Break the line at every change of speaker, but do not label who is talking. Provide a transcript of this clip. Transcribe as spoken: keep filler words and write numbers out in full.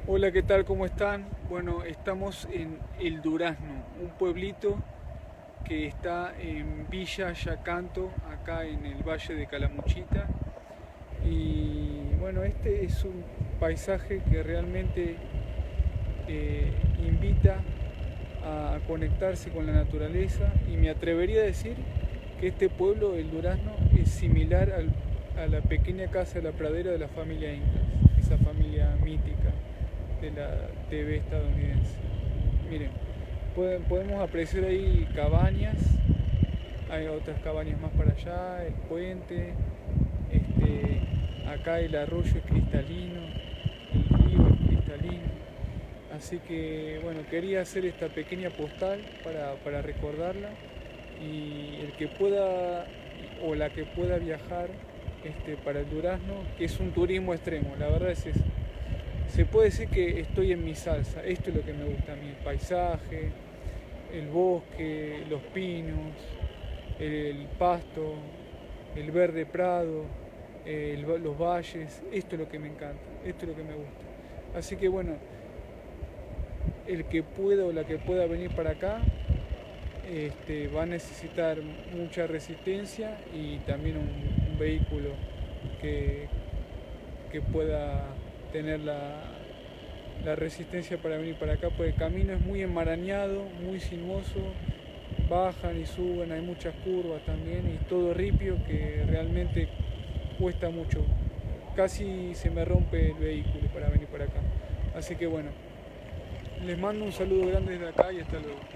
Hola, ¿qué tal? ¿Cómo están? Bueno, estamos en El Durazno, un pueblito que está en Villa Yacanto, acá en el Valle de Calamuchita. Y bueno, este es un paisaje que realmente eh, invita a conectarse con la naturaleza y me atrevería a decir que este pueblo, El Durazno, es similar al- a la pequeña casa de la pradera de la familia Ingalls, esa familia mítica de la T V estadounidense. Miren, pueden- podemos apreciar ahí cabañas, hay otras cabañas más para allá, el puente, este, acá el arroyo es cristalino, el río es cristalino. Así que bueno, quería hacer esta pequeña postal para, para recordarla y el que pueda o la que pueda viajar este, para el Durazno, que es un turismo extremo, la verdad es eso. Se puede decir que estoy en mi salsa, esto es lo que me gusta a mí, el paisaje, el bosque, los pinos, el pasto, el verde prado, el- los valles, esto es lo que me encanta, esto es lo que me gusta. Así que bueno, el que pueda o la que pueda venir para acá este, va a necesitar mucha resistencia y también un, un vehículo que, que pueda tener la, la resistencia para venir para acá, porque el camino es muy enmarañado, muy sinuoso, bajan y suben, hay muchas curvas también y todo ripio que realmente cuesta mucho. Casi se me rompe el vehículo para venir para acá. Así que bueno, les mando un saludo grande desde acá y hasta luego.